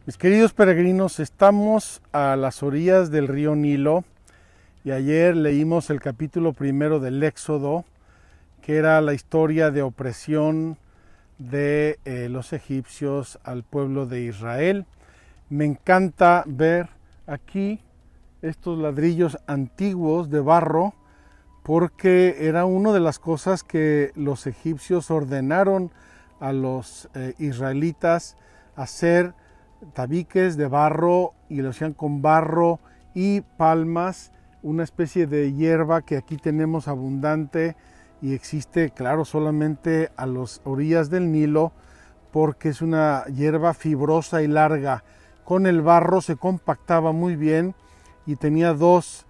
Mis queridos peregrinos, estamos a las orillas del río Nilo y ayer leímos el capítulo primero del Éxodo, que era la historia de opresión de los egipcios al pueblo de Israel. Me encanta ver aquí estos ladrillos antiguos de barro porque era una de las cosas que los egipcios ordenaron a los israelitas hacer, tabiques de barro, y lo hacían con barro y palmas, una especie de hierba que aquí tenemos abundante y existe, claro, solamente a las orillas del Nilo, porque es una hierba fibrosa y larga. Con el barro se compactaba muy bien y tenía dos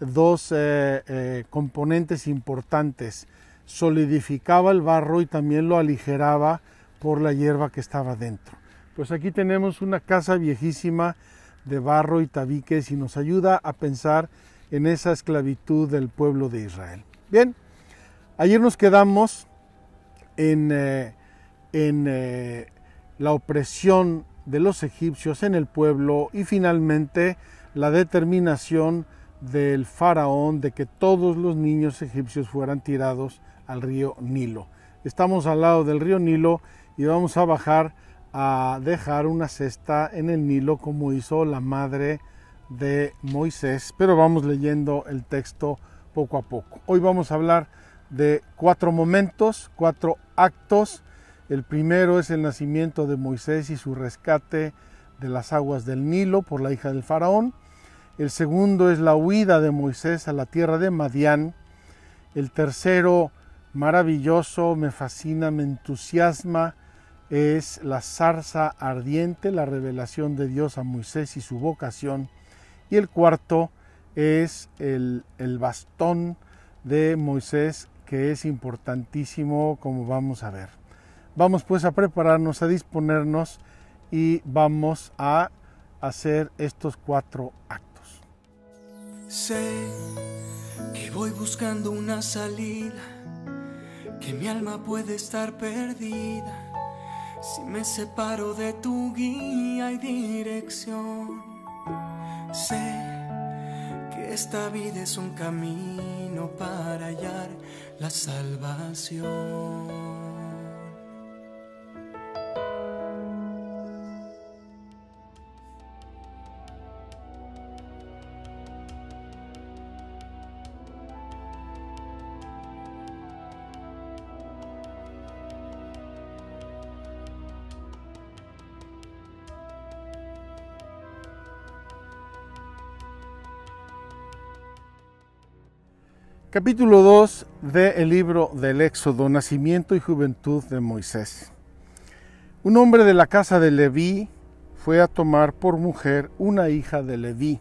componentes importantes: solidificaba el barro y también lo aligeraba por la hierba que estaba dentro. Pues aquí tenemos una casa viejísima de barro y tabiques y nos ayuda a pensar en esa esclavitud del pueblo de Israel. Bien, ayer nos quedamos en la opresión de los egipcios en el pueblo y finalmente la determinación del faraón de que todos los niños egipcios fueran tirados al río Nilo. Estamos al lado del río Nilo y vamos a bajar a dejar una cesta en el Nilo como hizo la madre de Moisés, pero vamos leyendo el texto poco a poco. Hoy vamos a hablar de 4 momentos, 4 actos. El primero es el nacimiento de Moisés y su rescate de las aguas del Nilo por la hija del faraón. El segundo es la huida de Moisés a la tierra de Madián. El tercero, maravilloso, me fascina, me entusiasma, es la zarza ardiente, la revelación de Dios a Moisés y su vocación. Y el cuarto es el bastón de Moisés, que es importantísimo, como vamos a ver. Vamos pues a prepararnos, a disponernos y vamos a hacer estos 4 actos. Sé que voy buscando una salida, que mi alma puede estar perdida si me separo de tu guía y dirección. Sé que esta vida es un camino para hallar la salvación. Capítulo 2 del libro del Éxodo, nacimiento y juventud de Moisés. Un hombre de la casa de Leví fue a tomar por mujer una hija de Leví.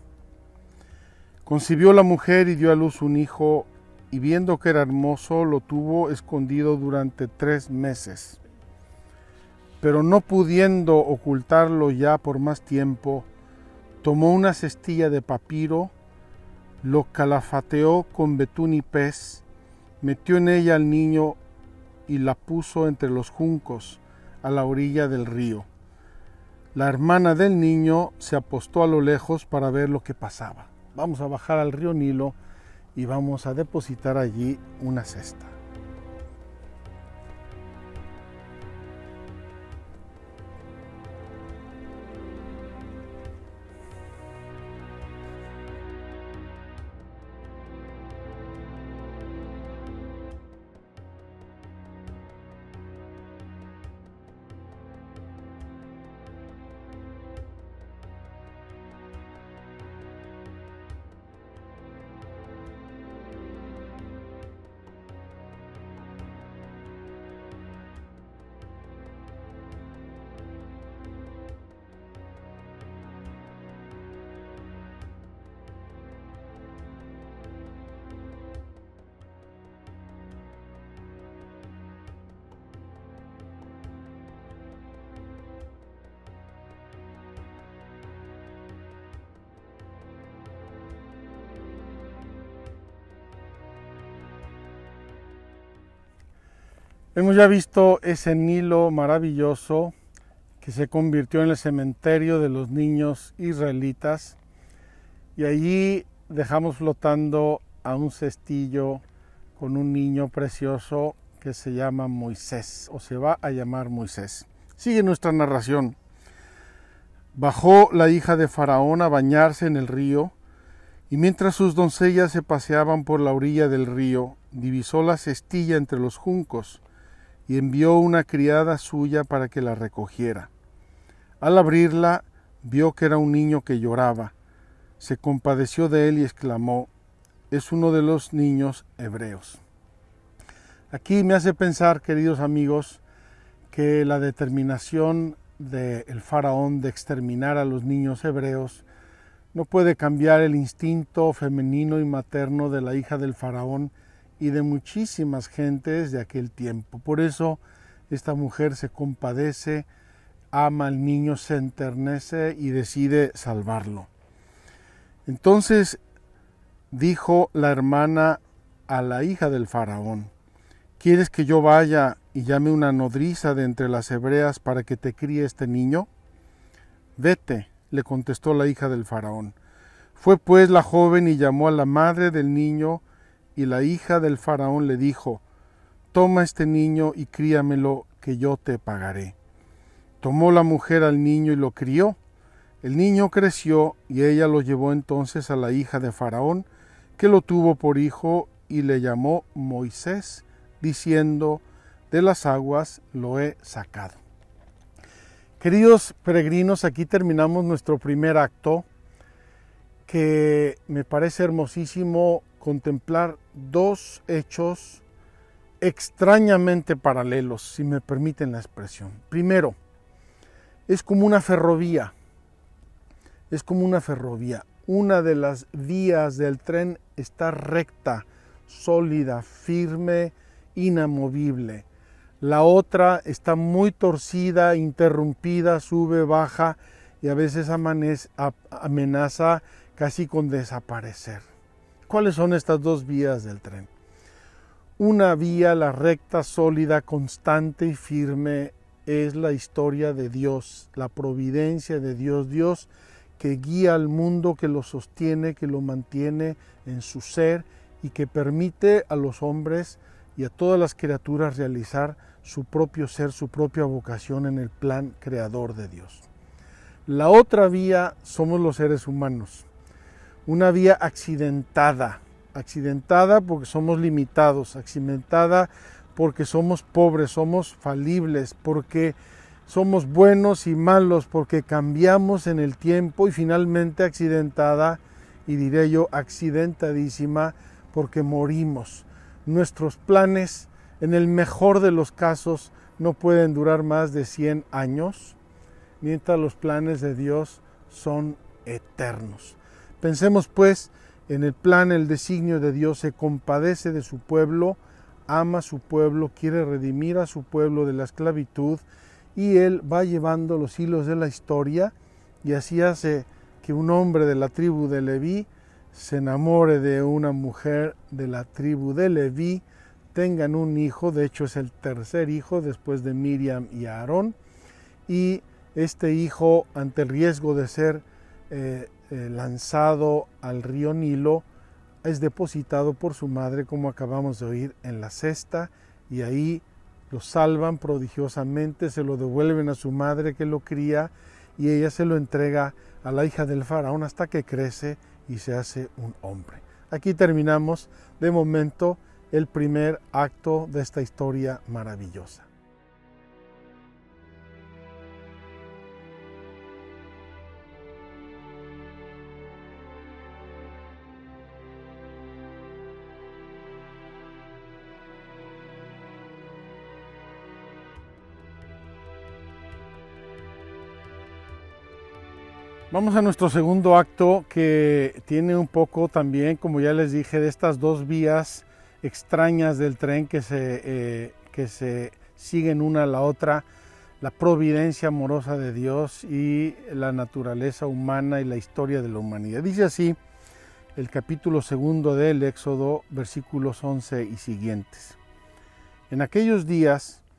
Concibió la mujer y dio a luz un hijo, y viendo que era hermoso, lo tuvo escondido durante 3 meses. Pero no pudiendo ocultarlo ya por más tiempo, tomó una cestilla de papiro, lo calafateó con betún y pez, metió en ella al niño y la puso entre los juncos a la orilla del río. La hermana del niño se apostó a lo lejos para ver lo que pasaba. Vamos a bajar al río Nilo y vamos a depositar allí una cesta. Hemos ya visto ese Nilo maravilloso que se convirtió en el cementerio de los niños israelitas, y allí dejamos flotando a un cestillo con un niño precioso que se llama Moisés, o se va a llamar Moisés. Sigue nuestra narración. Bajó la hija de Faraón a bañarse en el río, y mientras sus doncellas se paseaban por la orilla del río, divisó la cestilla entre los juncos, y envió una criada suya para que la recogiera. Al abrirla, vio que era un niño que lloraba. Se compadeció de él y exclamó: es uno de los niños hebreos. Aquí me hace pensar, queridos amigos, que la determinación del faraón de exterminar a los niños hebreos no puede cambiar el instinto femenino y materno de la hija del faraón y de muchísimas gentes de aquel tiempo. Por eso esta mujer se compadece, ama al niño, se enternece y decide salvarlo. Entonces dijo la hermana a la hija del faraón: ¿quieres que yo vaya y llame una nodriza de entre las hebreas para que te críe este niño? Vete, le contestó la hija del faraón. Fue pues la joven y llamó a la madre del niño, y la hija del faraón le dijo: toma este niño y críamelo, que yo te pagaré. Tomó la mujer al niño y lo crió. El niño creció, y ella lo llevó entonces a la hija de faraón, que lo tuvo por hijo, y le llamó Moisés, diciendo: de las aguas lo he sacado. Queridos peregrinos, aquí terminamos nuestro primer acto, que me parece hermosísimo contemplar dos hechos extrañamente paralelos, si me permiten la expresión. Primero, es como una ferrovía. Una de las vías del tren está recta, sólida, firme, inamovible. La otra está muy torcida, interrumpida, sube, baja y a veces amenaza casi con desaparecer. ¿Cuáles son estas dos vías del tren? Una vía, la recta, sólida, constante y firme, es la historia de Dios, la providencia de Dios. Dios que guía al mundo, que lo sostiene, que lo mantiene en su ser y que permite a los hombres y a todas las criaturas realizar su propio ser, su propia vocación en el plan creador de Dios. La otra vía somos los seres humanos, una vía accidentada porque somos limitados, accidentada porque somos pobres, somos falibles, porque somos buenos y malos, porque cambiamos en el tiempo, y finalmente accidentada, y diré yo accidentadísima, porque morimos. Nuestros planes, en el mejor de los casos, no pueden durar más de 100 años, mientras los planes de Dios son eternos. Pensemos pues en el plan, el designio de Dios. Se compadece de su pueblo, ama a su pueblo, quiere redimir a su pueblo de la esclavitud, y Él va llevando los hilos de la historia, y así hace que un hombre de la tribu de Leví se enamore de una mujer de la tribu de Leví, tengan un hijo, de hecho es el tercer hijo después de Miriam y Aarón, y este hijo, ante el riesgo de ser lanzado al río Nilo, es depositado por su madre, como acabamos de oír, en la cesta, y ahí lo salvan prodigiosamente, se lo devuelven a su madre que lo cría, y ella se lo entrega a la hija del faraón hasta que crece y se hace un hombre. Aquí terminamos de momento el primer acto de esta historia maravillosa. Vamos a nuestro segundo acto, que tiene un poco también, como ya les dije, de estas dos vías extrañas del tren que se siguen una a la otra, la providencia amorosa de Dios y la naturaleza humana y la historia de la humanidad. Dice así el capítulo 2 del Éxodo, versículos 11 y siguientes. En aquellos días,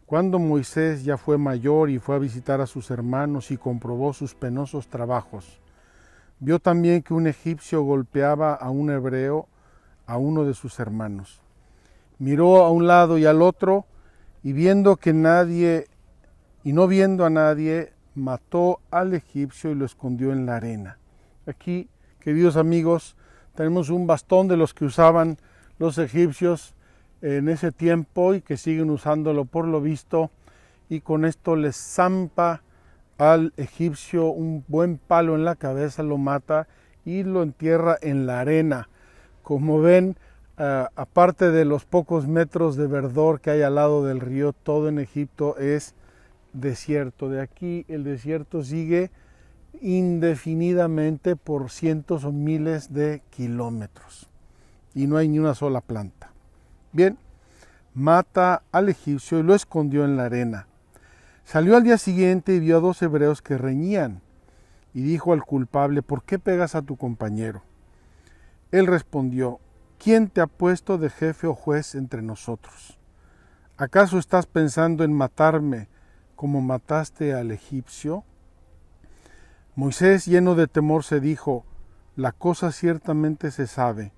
Cuando Moisés ya fue mayor y fue a visitar a sus hermanos y comprobó sus penosos trabajos, vio también que un egipcio golpeaba a un hebreo, a uno de sus hermanos. Miró a un lado y al otro, y viendo que nadie, y no viendo a nadie, mató al egipcio y lo escondió en la arena. Aquí, queridos amigos, tenemos un bastón de los que usaban los egipcios en ese tiempo y que siguen usándolo por lo visto, y con esto les zampa al egipcio un buen palo en la cabeza, lo mata y lo entierra en la arena. Como ven, aparte de los pocos metros de verdor que hay al lado del río, todo en Egipto es desierto. De aquí el desierto sigue indefinidamente por cientos o miles de kilómetros y no hay ni una sola planta. Bien, mata al egipcio y lo escondió en la arena. Salió al día siguiente y vio a 2 hebreos que reñían y dijo al culpable: ¿por qué pegas a tu compañero? Él respondió: ¿quién te ha puesto de jefe o juez entre nosotros? ¿Acaso estás pensando en matarme como mataste al egipcio? Moisés, lleno de temor, se dijo: la cosa ciertamente se sabe.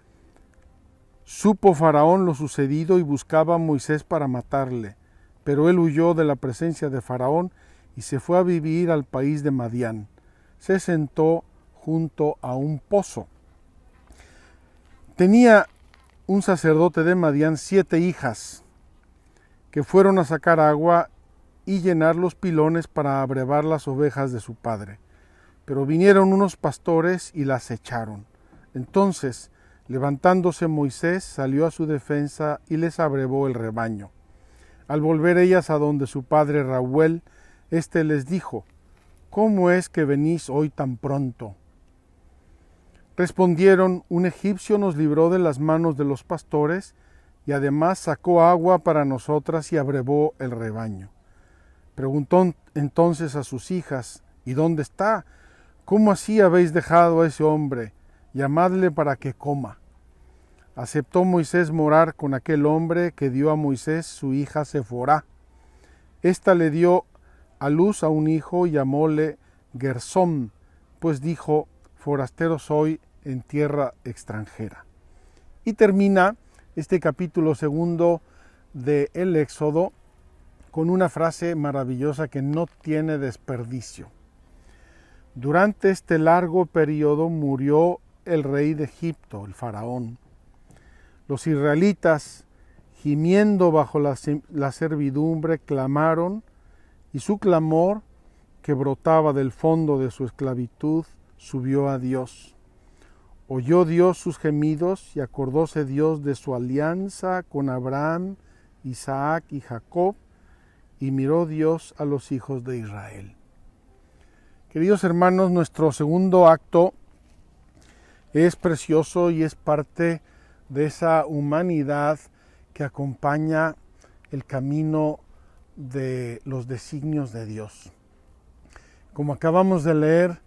Supo Faraón lo sucedido y buscaba a Moisés para matarle, pero él huyó de la presencia de Faraón y se fue a vivir al país de Madián. Se sentó junto a un pozo. Tenía un sacerdote de Madián 7 hijas que fueron a sacar agua y llenar los pilones para abrevar las ovejas de su padre. Pero vinieron unos pastores y las echaron. Entonces, levantándose Moisés, salió a su defensa y les abrevó el rebaño. Al volver ellas a donde su padre Reuel, éste les dijo: ¿cómo es que venís hoy tan pronto? Respondieron: un egipcio nos libró de las manos de los pastores y además sacó agua para nosotras y abrevó el rebaño. Preguntó entonces a sus hijas: ¿y dónde está? ¿Cómo así habéis dejado a ese hombre? Llamadle para que coma. Aceptó Moisés morar con aquel hombre que dio a Moisés su hija Seforá. Ésta le dio a luz a un hijo y llamóle Gersón, pues dijo: forastero soy en tierra extranjera. Y termina este capítulo 2 de el Éxodo con una frase maravillosa que no tiene desperdicio. Durante este largo periodo murió el rey de Egipto, el faraón. Los israelitas, gimiendo bajo la servidumbre, clamaron, y su clamor, que brotaba del fondo de su esclavitud, subió a Dios. Oyó Dios sus gemidos y acordóse Dios de su alianza con Abraham, Isaac y Jacob, y miró Dios a los hijos de Israel. Queridos hermanos, nuestro segundo acto es precioso y es parte de esa humanidad que acompaña el camino de los designios de Dios. Como acabamos de leer,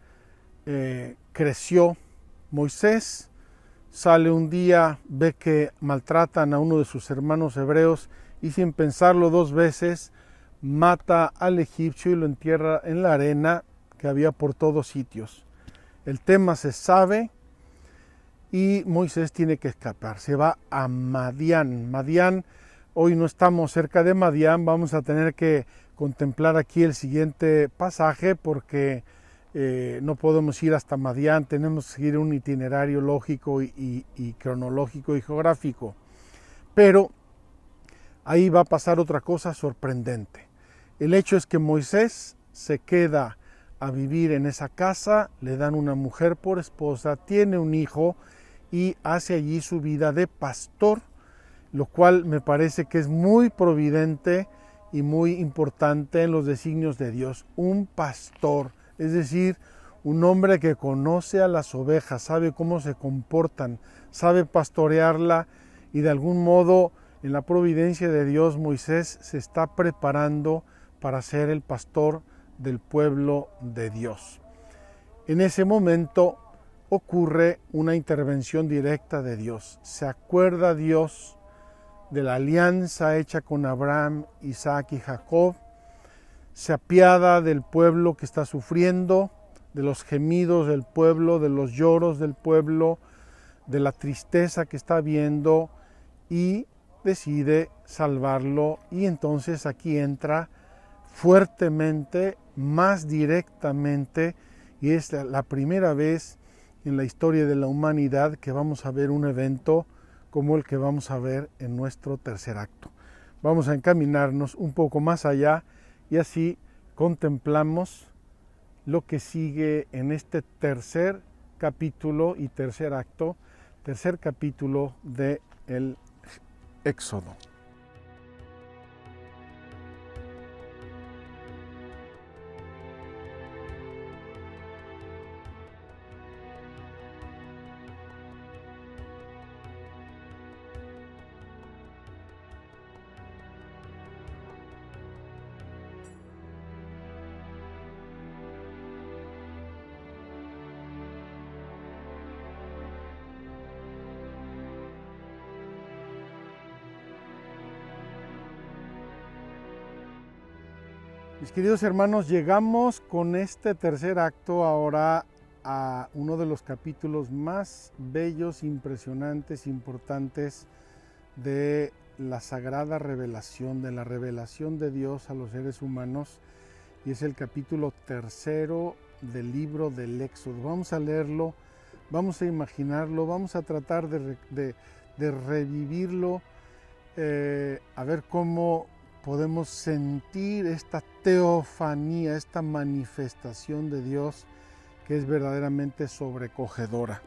creció Moisés, sale un día, ve que maltratan a uno de sus hermanos hebreos y sin pensarlo 2 veces mata al egipcio y lo entierra en la arena que había por todos sitios. El tema se sabe y Moisés tiene que escapar. Se va a Madián. Madián, hoy no estamos cerca de Madián, vamos a tener que contemplar aquí el siguiente pasaje porque no podemos ir hasta Madián, tenemos que seguir un itinerario lógico y cronológico y geográfico. Pero ahí va a pasar otra cosa sorprendente. El hecho es que Moisés se queda a vivir en esa casa, le dan una mujer por esposa, tiene un hijo y hace allí su vida de pastor, lo cual me parece que es muy providente y muy importante en los designios de Dios. Un pastor, es decir, un hombre que conoce a las ovejas, sabe cómo se comportan, sabe pastorearla y de algún modo en la providencia de Dios Moisés se está preparando para ser el pastor del pueblo de Dios. En ese momento ocurre una intervención directa de Dios. Se acuerda Dios de la alianza hecha con Abraham, Isaac y Jacob. Se apiada del pueblo que está sufriendo, de los gemidos del pueblo, de los lloros del pueblo, de la tristeza que está viendo, y decide salvarlo. Y entonces aquí entra fuertemente, más directamente, y es la primera vez en la historia de la humanidad que vamos a ver un evento como el que vamos a ver en nuestro tercer acto. Vamos a encaminarnos un poco más allá y así contemplamos lo que sigue en este tercer capítulo y tercer acto, tercer capítulo de el Éxodo. Mis queridos hermanos, llegamos con este tercer acto ahora a uno de los capítulos más bellos, impresionantes, importantes de la sagrada revelación, de la revelación de Dios a los seres humanos, y es el capítulo tercero del libro del Éxodo. Vamos a leerlo, vamos a imaginarlo, vamos a tratar de revivirlo, a ver cómo podemos sentir esta teofanía, esta manifestación de Dios que es verdaderamente sobrecogedora.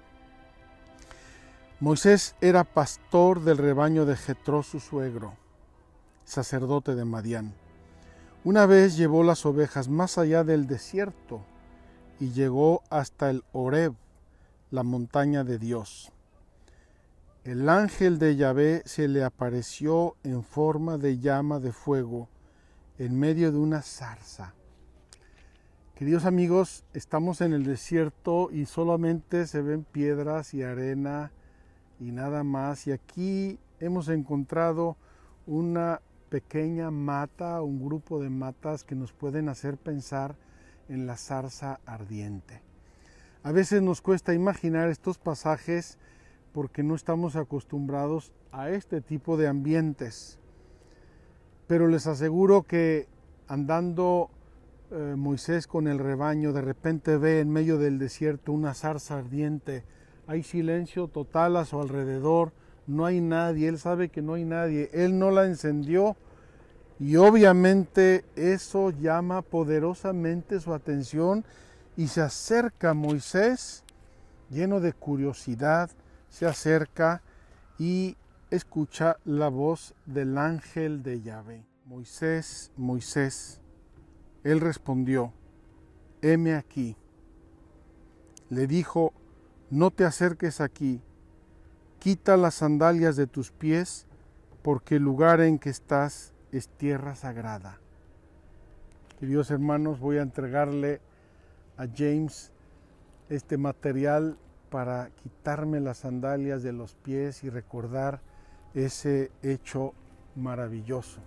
Moisés era pastor del rebaño de Jetro, su suegro, sacerdote de Madián. Una vez llevó las ovejas más allá del desierto y llegó hasta el Horeb, la montaña de Dios. El ángel de Yahvé se le apareció en forma de llama de fuego en medio de una zarza. Queridos amigos, estamos en el desierto y solamente se ven piedras y arena y nada más. Y aquí hemos encontrado una pequeña mata, un grupo de matas que nos pueden hacer pensar en la zarza ardiente. A veces nos cuesta imaginar estos pasajes porque no estamos acostumbrados a este tipo de ambientes. Pero les aseguro que andando Moisés con el rebaño, de repente ve en medio del desierto una zarza ardiente. Hay silencio total a su alrededor, no hay nadie, él sabe que no hay nadie, él no la encendió, y obviamente eso llama poderosamente su atención, y se acerca Moisés lleno de curiosidad, se acerca y escucha la voz del ángel de Yahvé. Moisés, Moisés. Él respondió, heme aquí. Le dijo, no te acerques aquí, quita las sandalias de tus pies, porque el lugar en que estás es tierra sagrada. Queridos hermanos, voy a entregarle a James este material para quitarme las sandalias de los pies y recordar ese hecho maravilloso.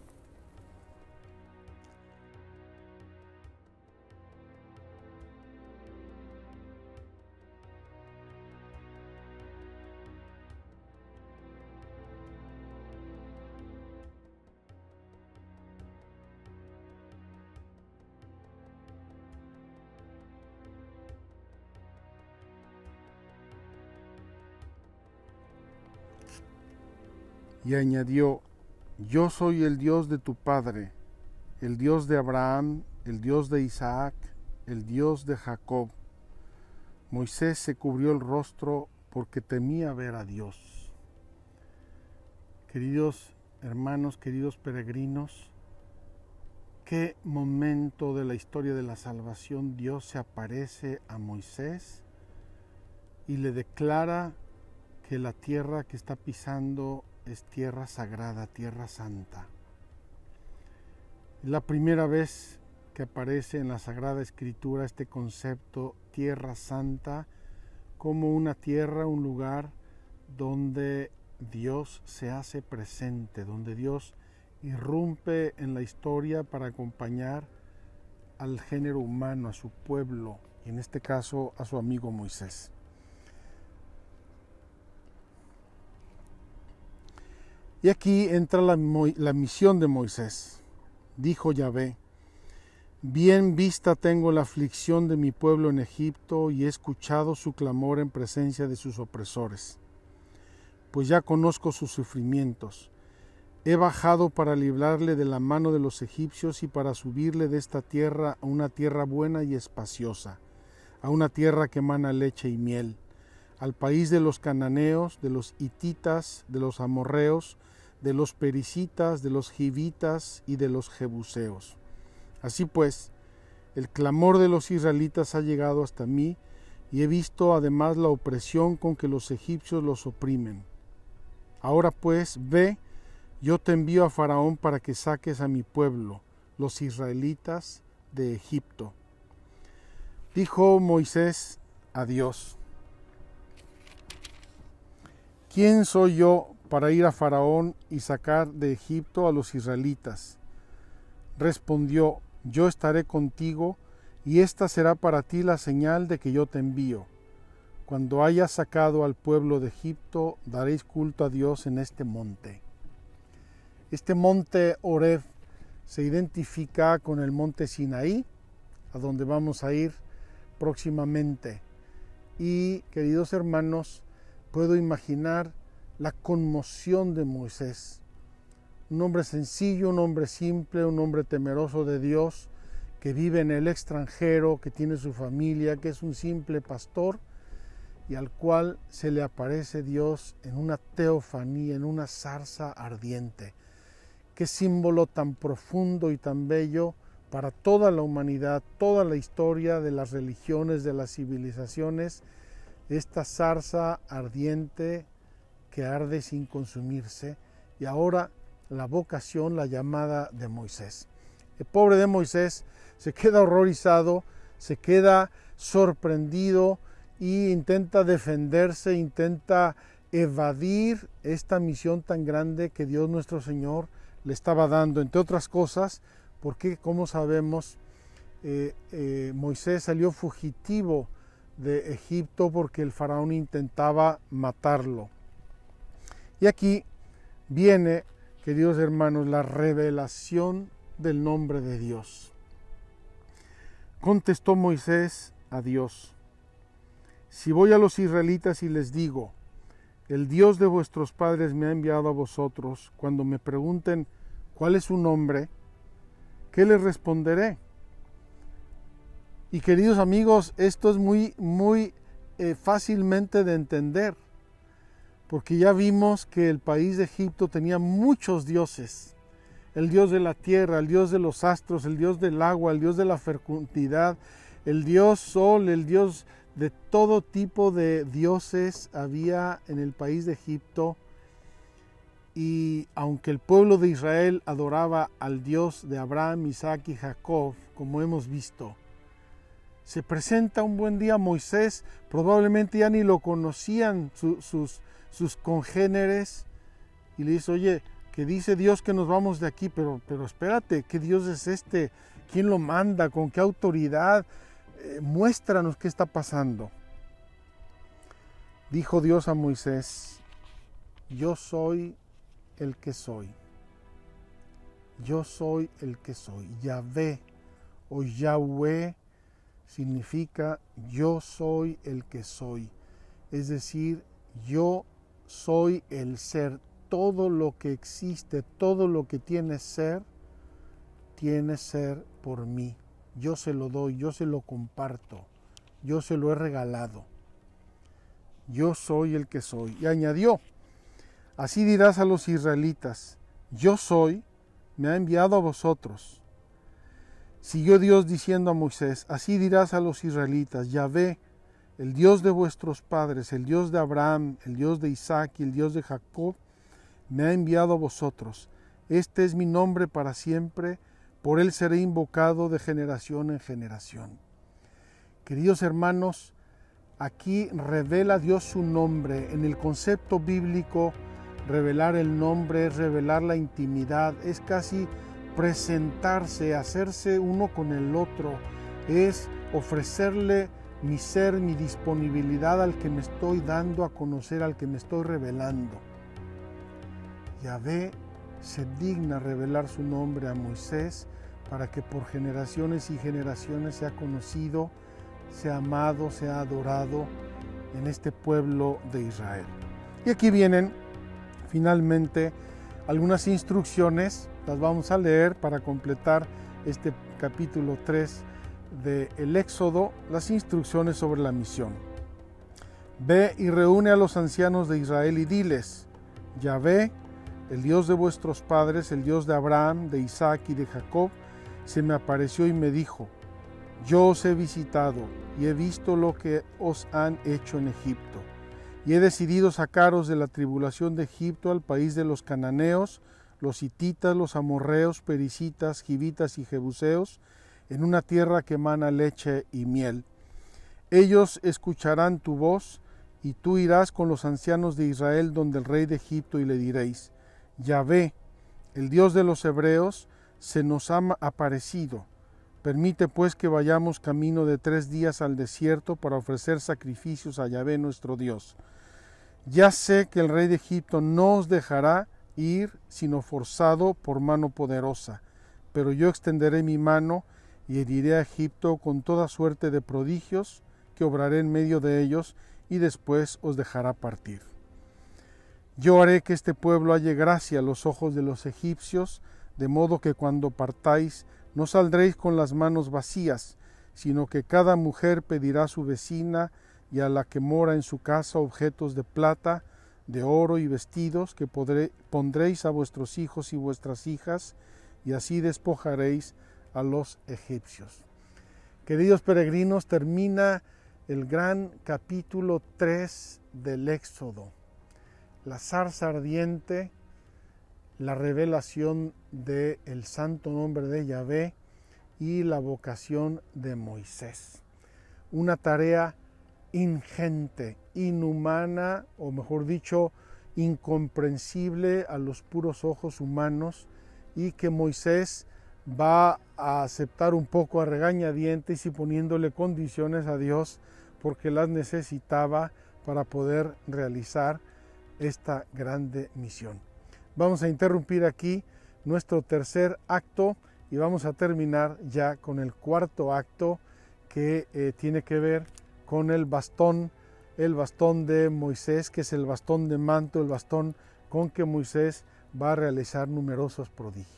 Y añadió, yo soy el Dios de tu padre, el Dios de Abraham, el Dios de Isaac, el Dios de Jacob. Moisés se cubrió el rostro porque temía ver a Dios. Queridos hermanos, queridos peregrinos, qué momento de la historia de la salvación Dios se aparece a Moisés y le declara que la tierra que está pisando es tierra sagrada, tierra santa. Es la primera vez que aparece en la Sagrada Escritura este concepto, tierra santa, como una tierra, un lugar donde Dios se hace presente, donde Dios irrumpe en la historia para acompañar al género humano, a su pueblo, y en este caso a su amigo Moisés. Y aquí entra la misión de Moisés. Dijo Yahvé: bien vista tengo la aflicción de mi pueblo en Egipto y he escuchado su clamor en presencia de sus opresores. Pues ya conozco sus sufrimientos. He bajado para librarle de la mano de los egipcios y para subirle de esta tierra a una tierra buena y espaciosa, a una tierra que emana leche y miel, al país de los cananeos, de los hititas, de los amorreos, de los pericitas, de los givitas y de los jebuseos. Así pues, el clamor de los israelitas ha llegado hasta mí, y he visto además la opresión con que los egipcios los oprimen. Ahora pues, ve, yo te envío a Faraón para que saques a mi pueblo, los israelitas, de Egipto. Dijo Moisés a Dios: ¿quién soy yo para ir a Faraón y sacar de Egipto a los israelitas? Respondió: yo estaré contigo, y esta será para ti la señal de que yo te envío. Cuando hayas sacado al pueblo de Egipto, daréis culto a Dios en este monte. Este monte Horeb se identifica con el monte Sinaí, a donde vamos a ir próximamente. Y, queridos hermanos, puedo imaginar la conmoción de Moisés. Un hombre sencillo, un hombre simple, un hombre temeroso de Dios, que vive en el extranjero, que tiene su familia, que es un simple pastor, y al cual se le aparece Dios en una teofanía, en una zarza ardiente. Qué símbolo tan profundo y tan bello para toda la humanidad, toda la historia de las religiones, de las civilizaciones, esta zarza ardiente que arde sin consumirse, y ahora la vocación, la llamada de Moisés. El pobre de Moisés se queda horrorizado, se queda sorprendido y intenta defenderse, intenta evadir esta misión tan grande que Dios nuestro Señor le estaba dando, entre otras cosas, porque como sabemos, Moisés salió fugitivo de Egipto porque el faraón intentaba matarlo. Y aquí viene, queridos hermanos, la revelación del nombre de Dios. Contestó Moisés a Dios: si voy a los israelitas y les digo, el Dios de vuestros padres me ha enviado a vosotros, cuando me pregunten cuál es su nombre, ¿qué les responderé? Y queridos amigos, esto es muy fácilmente de entender, porque ya vimos que el país de Egipto tenía muchos dioses: el dios de la tierra, el dios de los astros, el dios del agua, el dios de la fecundidad, el dios sol, el dios de todo tipo de dioses había en el país de Egipto. Y aunque el pueblo de Israel adoraba al Dios de Abraham, Isaac y Jacob, como hemos visto, se presenta un buen día Moisés, probablemente ya ni lo conocían sus congéneres, y le dice: oye, que dice Dios que nos vamos de aquí, pero espérate, ¿qué Dios es este? ¿Quién lo manda? ¿Con qué autoridad? Muéstranos qué está pasando. Dijo Dios a Moisés: yo soy el que soy. Yo soy el que soy. Yahvé o Yahweh significa yo soy el que soy. Es decir, yo soy el ser. Todo lo que existe, todo lo que tiene ser por mí. Yo se lo doy, yo se lo comparto, yo se lo he regalado. Yo soy el que soy. Y añadió: así dirás a los israelitas, yo soy, me ha enviado a vosotros. Siguió Dios diciendo a Moisés: así dirás a los israelitas, Yahvé, el Dios de vuestros padres, el Dios de Abraham, el Dios de Isaac y el Dios de Jacob, me ha enviado a vosotros. Este es mi nombre para siempre, por él seré invocado de generación en generación. Queridos hermanos, aquí revela Dios su nombre. En el concepto bíblico, Revelar el nombre es revelar la intimidad, es casi presentarse, hacerse uno con el otro, es ofrecerle mi ser, mi disponibilidad al que me estoy dando a conocer, al que me estoy revelando. Yahvé se digna revelar su nombre a Moisés para que por generaciones y generaciones sea conocido, sea amado, sea adorado en este pueblo de Israel. Y aquí vienen finalmente algunas instrucciones, las vamos a leer para completar este capítulo 3 del Éxodo, las instrucciones sobre la misión. Ve y reúne a los ancianos de Israel y diles: Yahvé, el Dios de vuestros padres, el Dios de Abraham, de Isaac y de Jacob, se me apareció y me dijo: yo os he visitado y he visto lo que os han hecho en Egipto, y he decidido sacaros de la tribulación de Egipto al país de los cananeos, los hititas, los amorreos, pericitas, givitas y jebuseos, en una tierra que emana leche y miel. Ellos escucharán tu voz, y tú irás con los ancianos de Israel donde el rey de Egipto, y le diréis: Yahvé, el Dios de los hebreos, se nos ha aparecido. Permite pues que vayamos camino de 3 días al desierto para ofrecer sacrificios a Yahvé nuestro Dios. Ya sé que el rey de Egipto no os dejará ir sino forzado por mano poderosa, pero yo extenderé mi mano y heriré a Egipto con toda suerte de prodigios que obraré en medio de ellos, y después os dejará partir. Yo haré que este pueblo halle gracia a los ojos de los egipcios, de modo que cuando partáis no saldréis con las manos vacías, sino que cada mujer pedirá a su vecina y a la que mora en su casa objetos de plata, de oro y vestidos que pondréis a vuestros hijos y vuestras hijas, y así despojaréis a los egipcios. Queridos peregrinos, termina el gran capítulo 3 del Éxodo, la zarza ardiente, la revelación del santo nombre de Yahvé y la vocación de Moisés. Una tarea ingente, inhumana, o mejor dicho, incomprensible a los puros ojos humanos, y que Moisés va a aceptar un poco a regañadientes y poniéndole condiciones a Dios porque las necesitaba para poder realizar esta grande misión. Vamos a interrumpir aquí nuestro tercer acto y vamos a terminar ya con el cuarto acto, que tiene que ver con el bastón de Moisés, que es el bastón de manto, el bastón con que Moisés va a realizar numerosos prodigios.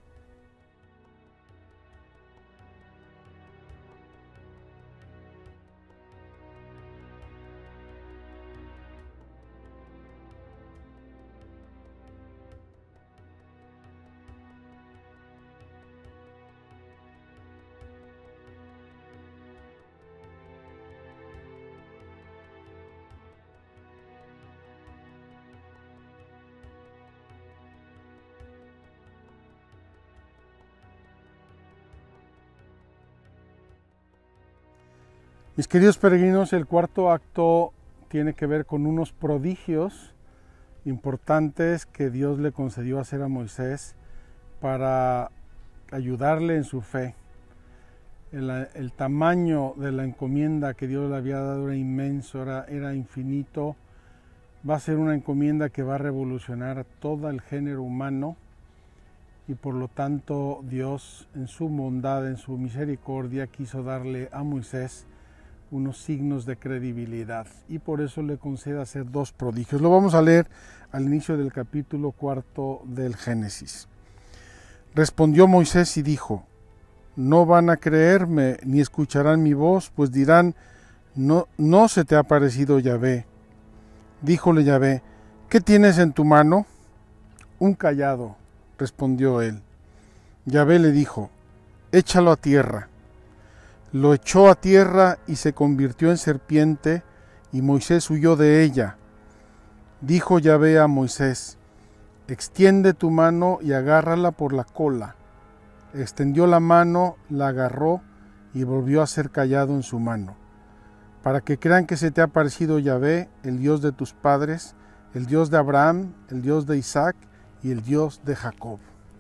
Mis queridos peregrinos, el cuarto acto tiene que ver con unos prodigios importantes que Dios le concedió hacer a Moisés para ayudarle en su fe. El tamaño de la encomienda que Dios le había dado era inmenso, era infinito. Va a ser una encomienda que va a revolucionar todo el género humano, y por lo tanto Dios, en su bondad, en su misericordia, quiso darle a Moisés unos signos de credibilidad, y por eso le concede hacer 2 prodigios. Lo vamos a leer al inicio del capítulo 4 del Génesis. Respondió Moisés y dijo: no van a creerme ni escucharán mi voz, pues dirán: no se te ha aparecido Yahvé. Díjole Yahvé: ¿qué tienes en tu mano? Un cayado, respondió él. Yahvé le dijo: échalo a tierra. Lo echó a tierra y se convirtió en serpiente, y Moisés huyó de ella. Dijo Yahvé a Moisés: extiende tu mano y agárrala por la cola. Extendió la mano, la agarró y volvió a ser cayado en su mano. Para que crean que se te ha aparecido Yahvé, el Dios de tus padres, el Dios de Abraham, el Dios de Isaac y el Dios de Jacob.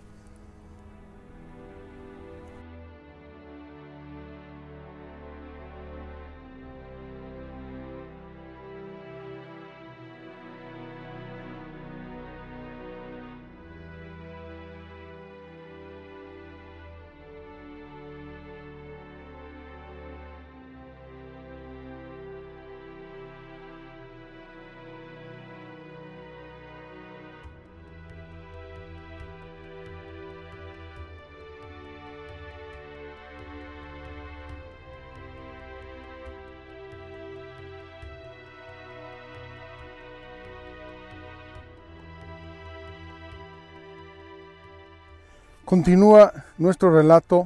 Continúa nuestro relato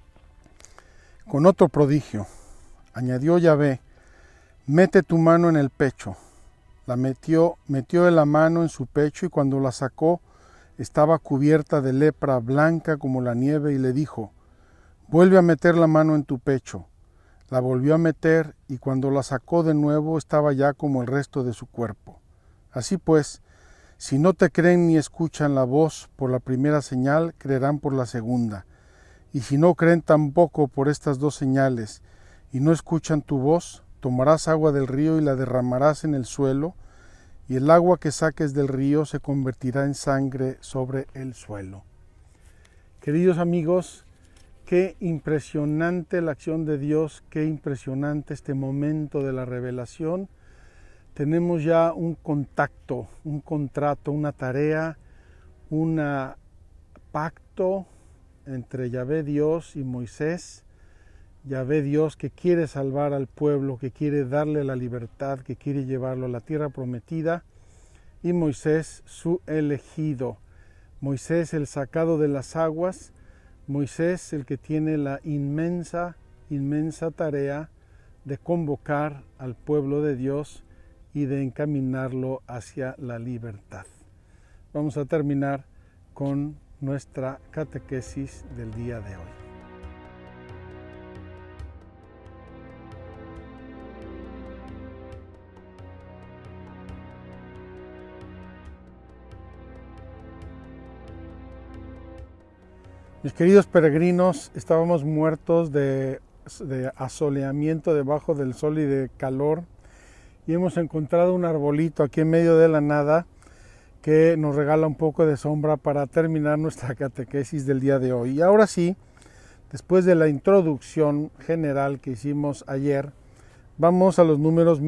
con otro prodigio. Añadió Yahvé: mete tu mano en el pecho. La metió la mano en su pecho y cuando la sacó estaba cubierta de lepra blanca como la nieve y le dijo: vuelve a meter la mano en tu pecho. La volvió a meter y cuando la sacó de nuevo estaba ya como el resto de su cuerpo. Así pues, si no te creen ni escuchan la voz por la primera señal, creerán por la segunda. Y si no creen tampoco por estas dos señales, y no escuchan tu voz, tomarás agua del río y la derramarás en el suelo, y el agua que saques del río se convertirá en sangre sobre el suelo. Queridos amigos, qué impresionante la acción de Dios, qué impresionante este momento de la revelación. Tenemos ya un contacto, un contrato, una tarea, un pacto entre Yahvé Dios y Moisés. Yahvé Dios que quiere salvar al pueblo, que quiere darle la libertad, que quiere llevarlo a la tierra prometida. Y Moisés su elegido. Moisés el sacado de las aguas. Moisés el que tiene la inmensa tarea de convocar al pueblo de Dios y de encaminarlo hacia la libertad. Vamos a terminar con nuestra catequesis del día de hoy. Mis queridos peregrinos, estábamos muertos de asoleamiento debajo del sol y de calor, y hemos encontrado un arbolito aquí en medio de la nada que nos regala un poco de sombra para terminar nuestra catequesis del día de hoy. Y ahora sí, después de la introducción general que hicimos ayer, vamos a los números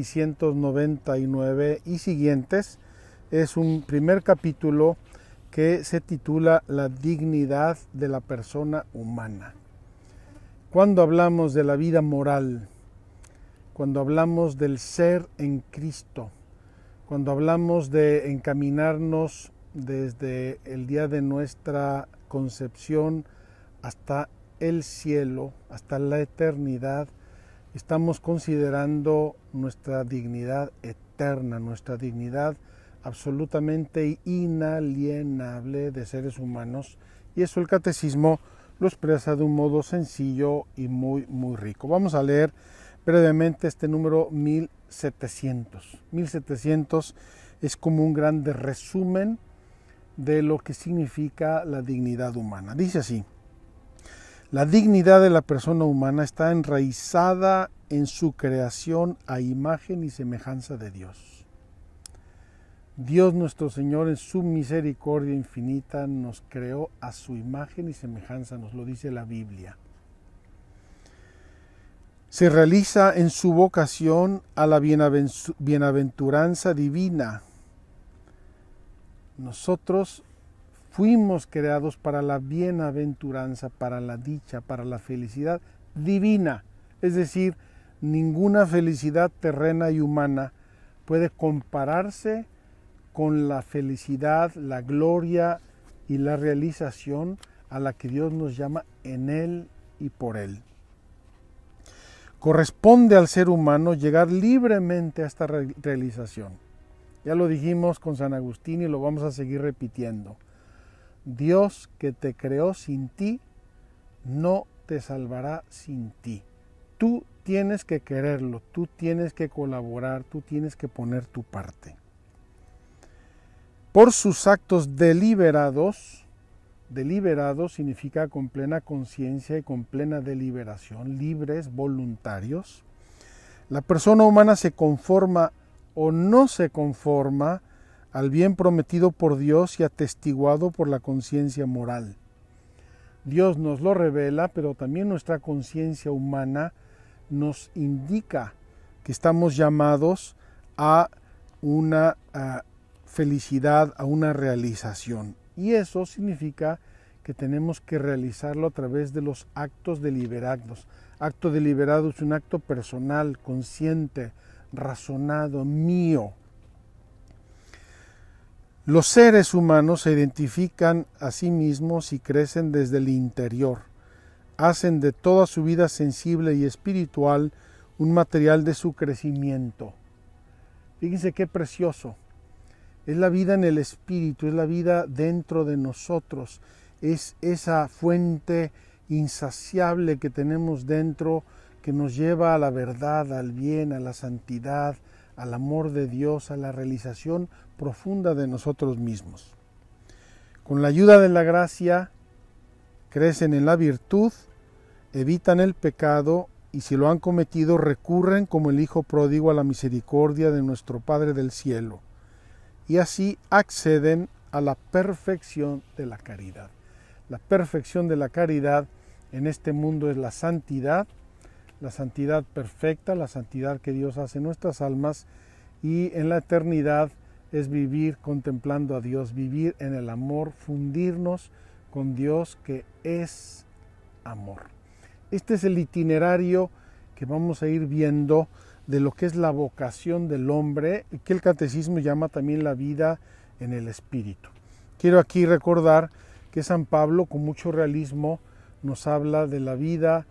1699 y siguientes. Es un primer capítulo que se titula La dignidad de la persona humana. Cuando hablamos de la vida moral, cuando hablamos del ser en Cristo, cuando hablamos de encaminarnos desde el día de nuestra concepción hasta el cielo, hasta la eternidad, estamos considerando nuestra dignidad eterna, nuestra dignidad absolutamente inalienable de seres humanos, y eso el catecismo lo expresa de un modo sencillo y muy rico. Vamos a leer brevemente este número 1700. 1700 es como un grande resumen de lo que significa la dignidad humana. Dice así: la dignidad de la persona humana está enraizada en su creación a imagen y semejanza de Dios. Dios nuestro Señor en su misericordia infinita nos creó a su imagen y semejanza, nos lo dice la Biblia. Se realiza en su vocación a la bienaventuranza divina. Nosotros fuimos creados para la bienaventuranza, para la dicha, para la felicidad divina. Es decir, ninguna felicidad terrena y humana puede compararse con la felicidad, la gloria y la realización a la que Dios nos llama en Él y por Él. Corresponde al ser humano llegar libremente a esta realización. Ya lo dijimos con San Agustín y lo vamos a seguir repitiendo. Dios que te creó sin ti, no te salvará sin ti. Tú tienes que quererlo, tú tienes que colaborar, tú tienes que poner tu parte. por sus actos deliberados, deliberados significa con plena conciencia y con plena deliberación, libres, voluntarios, la persona humana se conforma o no se conforma al bien prometido por Dios y atestiguado por la conciencia moral. Dios nos lo revela, pero también nuestra conciencia humana nos indica que estamos llamados a una felicidad, a una realización. Y eso significa que tenemos que realizarlo a través de los actos deliberados. Acto deliberado es un acto personal, consciente, razonado, mío. Los seres humanos se identifican a sí mismos y crecen desde el interior. Hacen de toda su vida sensible y espiritual un material de su crecimiento. Fíjense qué precioso. Es la vida en el espíritu, es la vida dentro de nosotros. Es esa fuente insaciable que tenemos dentro que nos lleva a la verdad, al bien, a la santidad, al amor de Dios, a la realización profunda de nosotros mismos. Con la ayuda de la gracia, crecen en la virtud, evitan el pecado y si lo han cometido recurren como el Hijo pródigo a la misericordia de nuestro Padre del cielo y así acceden a la perfección de la caridad. La perfección de la caridad en este mundo es la santidad perfecta, la santidad que Dios hace en nuestras almas, y en la eternidad es vivir contemplando a Dios, vivir en el amor, fundirnos con Dios que es amor. Este es el itinerario que vamos a ir viendo de lo que es la vocación del hombre, que el catecismo llama también la vida en el espíritu. Quiero aquí recordar que San Pablo, con mucho realismo, nos habla de la vida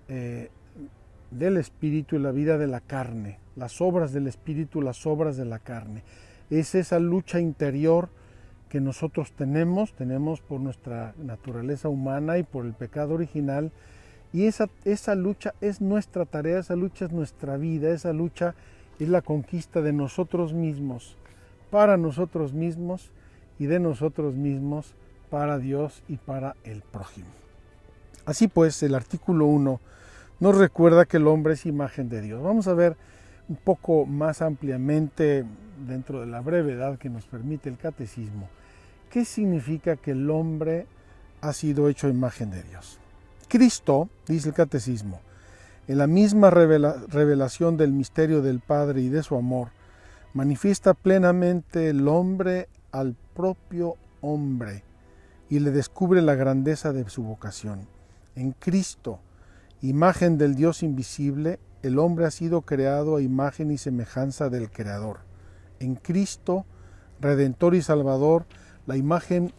del espíritu y la vida de la carne, las obras del espíritu, las obras de la carne. Es esa lucha interior que nosotros tenemos por nuestra naturaleza humana y por el pecado original, y esa lucha es nuestra tarea, esa lucha es nuestra vida, esa lucha es la conquista de nosotros mismos, para nosotros mismos y de nosotros mismos para Dios y para el prójimo. Así pues, el artículo 1 nos recuerda que el hombre es imagen de Dios. Vamos a ver un poco más ampliamente, dentro de la brevedad que nos permite el catecismo, qué significa que el hombre ha sido hecho imagen de Dios. Cristo, dice el catecismo, en la misma revelación del misterio del Padre y de su amor, manifiesta plenamente el hombre al propio hombre y le descubre la grandeza de su vocación. En Cristo, imagen del Dios invisible, el hombre ha sido creado a imagen y semejanza del Creador. En Cristo, Redentor y Salvador, la imagen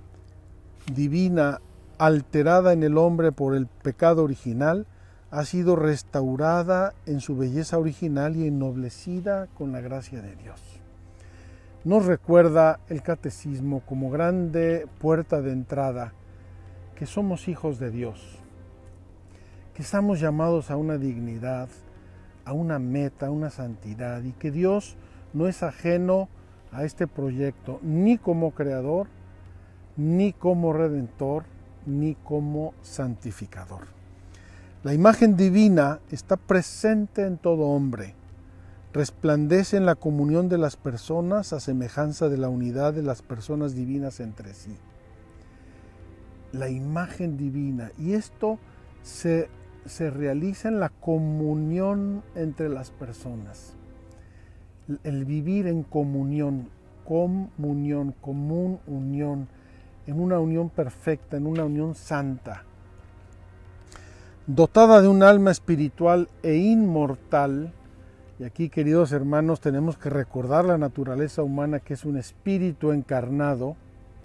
divina alterada en el hombre por el pecado original, ha sido restaurada en su belleza original y ennoblecida con la gracia de Dios. Nos recuerda el catecismo como grande puerta de entrada que somos hijos de Dios, que estamos llamados a una dignidad, a una meta, a una santidad, y que Dios no es ajeno a este proyecto, ni como creador, ni como redentor, ni como santificador. La imagen divina está presente en todo hombre, resplandece en la comunión de las personas a semejanza de la unidad de las personas divinas entre sí. La imagen divina, y esto se realiza en la comunión entre las personas. El vivir en comunión, común unión, en una unión perfecta, en una unión santa. Dotada de un alma espiritual e inmortal, y aquí, queridos hermanos, tenemos que recordar la naturaleza humana, que es un espíritu encarnado,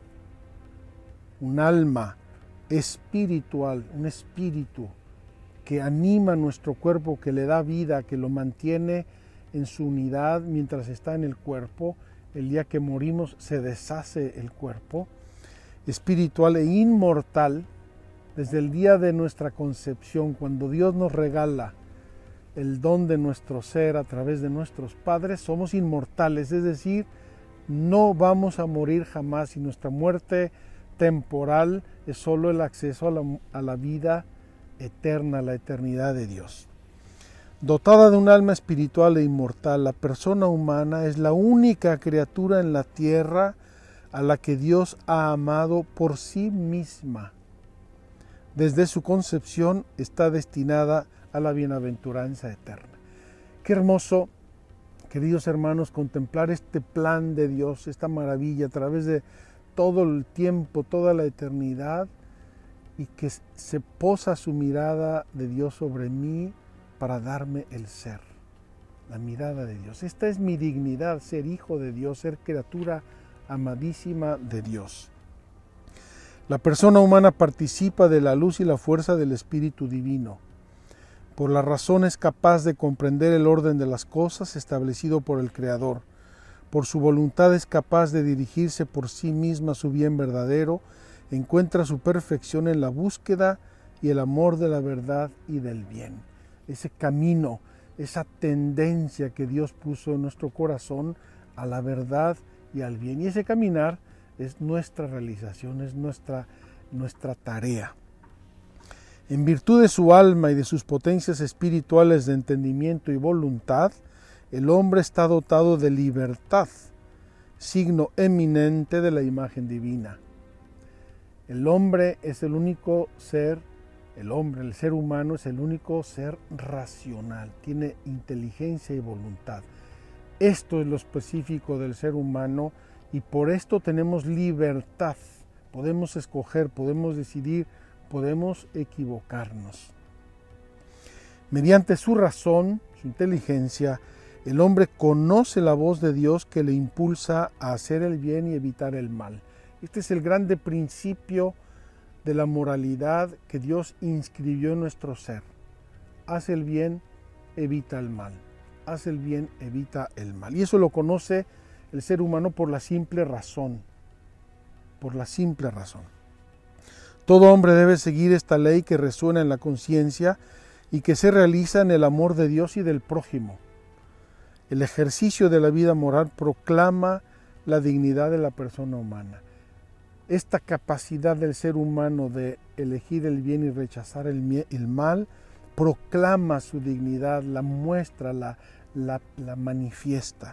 un alma espiritual, un espíritu que anima nuestro cuerpo, que le da vida, que lo mantiene en su unidad mientras está en el cuerpo. El día que morimos se deshace el cuerpo. Espiritual e inmortal, desde el día de nuestra concepción, cuando Dios nos regala el don de nuestro ser a través de nuestros padres, somos inmortales, es decir, No vamos a morir jamás y nuestra muerte temporal es solo el acceso a la vida eterna, a la eternidad de Dios. Dotada de un alma espiritual e inmortal, la persona humana es la única criatura en la tierra a la que Dios ha amado por sí misma. Desde su concepción está destinada a la bienaventuranza eterna. Qué hermoso, queridos hermanos, contemplar este plan de Dios, esta maravilla a través de todo el tiempo, toda la eternidad, y que se posa su mirada de Dios sobre mí para darme el ser, la mirada de Dios. Esta es mi dignidad, ser hijo de Dios, ser criatura amadísima de Dios. La persona humana participa de la luz y la fuerza del Espíritu Divino. Por la razón es capaz de comprender el orden de las cosas establecido por el Creador. Por su voluntad es capaz de dirigirse por sí misma a su bien verdadero, encuentra su perfección en la búsqueda y el amor de la verdad y del bien. Ese camino, esa tendencia que Dios puso en nuestro corazón a la verdad y al bien. Y ese caminar es nuestra realización, es nuestra tarea. En virtud de su alma y de sus potencias espirituales de entendimiento y voluntad, el hombre está dotado de libertad, signo eminente de la imagen divina. El hombre es el único ser, el ser humano es el único ser racional, tiene inteligencia y voluntad. Esto es lo específico del ser humano y por esto tenemos libertad. Podemos escoger, podemos decidir, podemos equivocarnos. Mediante su razón, su inteligencia, el hombre conoce la voz de Dios que le impulsa a hacer el bien y evitar el mal. Este es el grande principio de la moralidad que Dios inscribió en nuestro ser. Haz el bien, evita el mal. Haz el bien, evita el mal. Y eso lo conoce el ser humano por la simple razón. Por la simple razón. Todo hombre debe seguir esta ley que resuena en la conciencia y que se realiza en el amor de Dios y del prójimo. El ejercicio de la vida moral proclama la dignidad de la persona humana. Esta capacidad del ser humano de elegir el bien y rechazar el mal proclama su dignidad, la muestra, la manifiesta.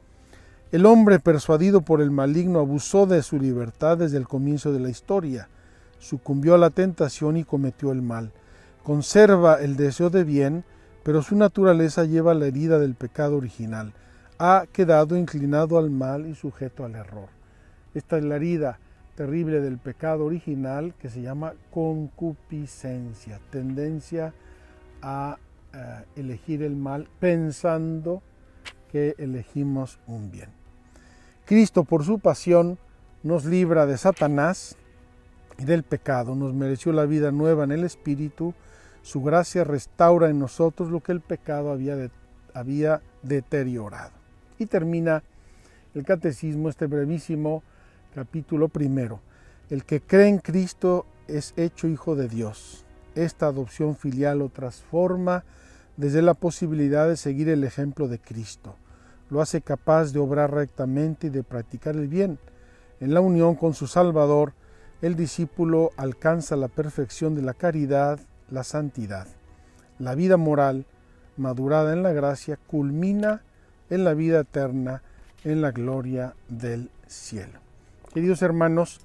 El hombre persuadido por el maligno abusó de su libertad desde el comienzo de la historia, sucumbió a la tentación y cometió el mal. Conserva el deseo de bien, pero su naturaleza lleva la herida del pecado original. Ha quedado inclinado al mal y sujeto al error. Esta es la herida terrible del pecado original que se llama concupiscencia, tendencia a elegir el mal pensando que elegimos un bien. Cristo, por su pasión, nos libra de Satanás y del pecado, nos mereció la vida nueva en el Espíritu, su gracia restaura en nosotros lo que el pecado había deteriorado. Y termina el catecismo, este brevísimo capítulo primero. El que cree en Cristo es hecho hijo de Dios. Esta adopción filial lo transforma desde la posibilidad de seguir el ejemplo de Cristo. Lo hace capaz de obrar rectamente y de practicar el bien. En la unión con su Salvador, el discípulo alcanza la perfección de la caridad, la santidad. La vida moral, madurada en la gracia, culmina en la vida eterna, en la gloria del cielo. Queridos hermanos,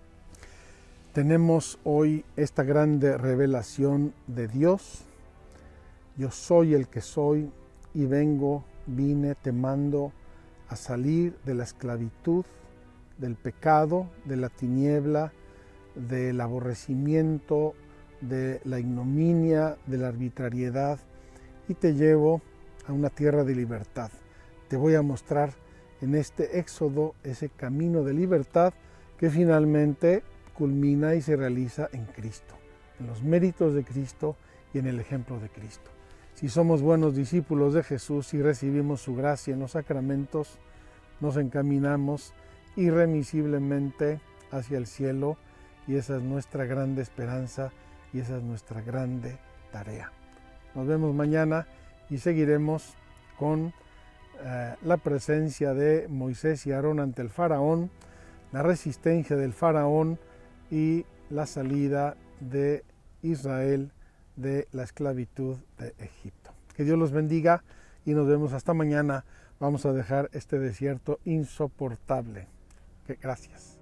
tenemos hoy esta grande revelación de Dios. Yo soy el que soy y vine, te mando a salir de la esclavitud, del pecado, de la tiniebla, del aborrecimiento, de la ignominia, de la arbitrariedad, y te llevo a una tierra de libertad. Te voy a mostrar en este éxodo ese camino de libertad que finalmente culmina y se realiza en Cristo, en los méritos de Cristo y en el ejemplo de Cristo. Si somos buenos discípulos de Jesús y recibimos su gracia en los sacramentos, nos encaminamos irremisiblemente hacia el cielo, y esa es nuestra grande esperanza y esa es nuestra grande tarea. Nos vemos mañana y seguiremos con la presencia de Moisés y Aarón ante el faraón, la resistencia del faraón y la salida de Israel de la esclavitud de Egipto. Que Dios los bendiga y nos vemos hasta mañana. Vamos a dejar este desierto insoportable. Gracias.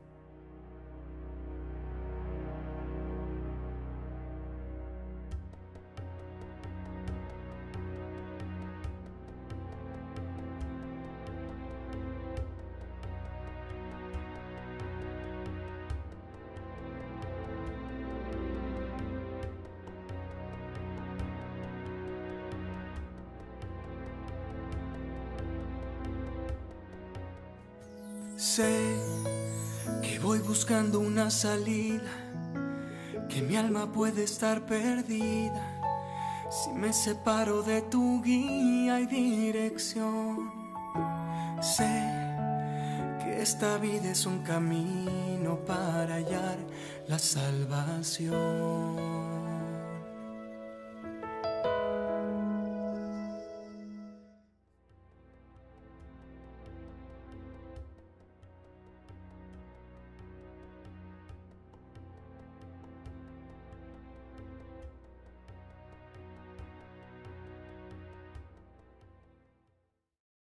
Sé que voy buscando una salida, que mi alma puede estar perdida si me separo de tu guía y dirección. Sé que esta vida es un camino para hallar la salvación.